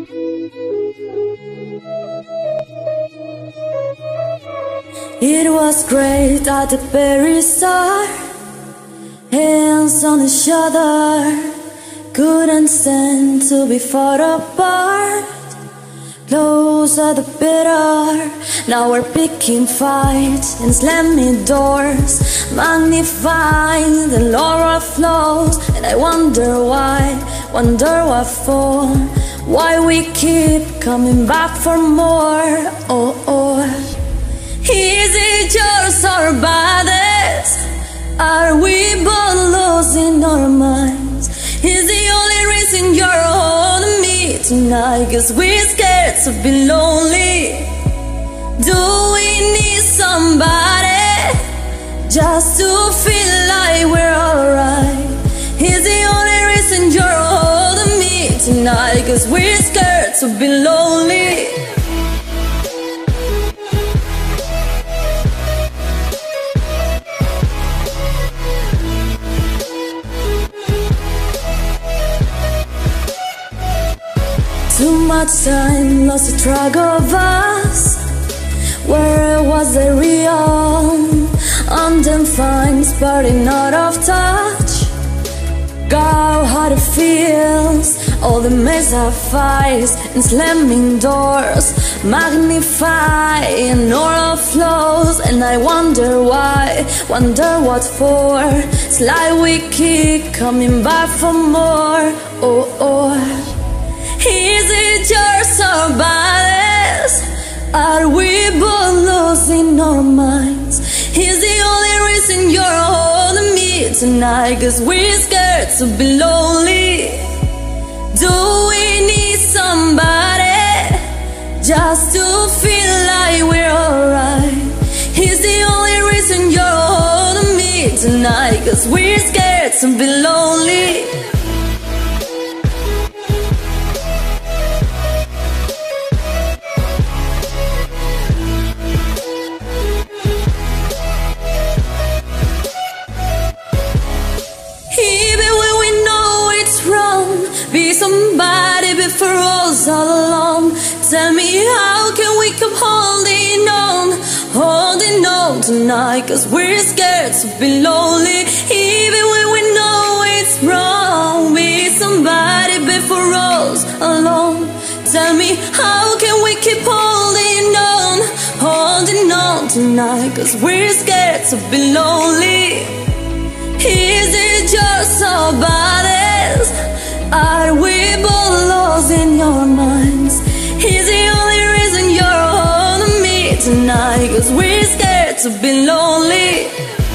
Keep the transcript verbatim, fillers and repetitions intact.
It was great at the very start, hands on each other, couldn't stand to be far apart. Close at the bitter, now we're picking fights and slamming doors, magnifying the Laura flows. And I wonder why, wonder what for, why we keep coming back for more. Oh, oh. Is it yours or bodies? Are we both losing our minds? Is the only reason you're holding me tonight 'cause we're scared to be lonely? Do we need somebody just to feel like we're alright? Is the only reason you're holding me tonight 'cause we're scared to be lonely? Too much time, lost the track of us. Where was the real? Undefined, sparring out of touch. God, how it feels. All the mess of fights and slamming doors, magnifying all our flows. And I wonder why, wonder what for. It's like we keep coming back for more. Oh, oh. Is it yours or bodies? Are we both losing our minds? Is the only reason you're holding me tonight 'cause we're scared to be lonely? Do we need somebody just to feel like we're alright? Is the only reason you're holding me tonight 'cause we're scared to be lonely? Be somebody before us all alone. Tell me, how can we keep holding on, holding on tonight 'cause we're scared to be lonely. Even when we know it's wrong, be somebody before us alone. Tell me, how can we keep holding on, holding on tonight 'cause we're scared to be lonely. Is it just our bodies? Are we both lost in your minds? Is the only reason you're holding me tonight 'cause we're scared to be lonely?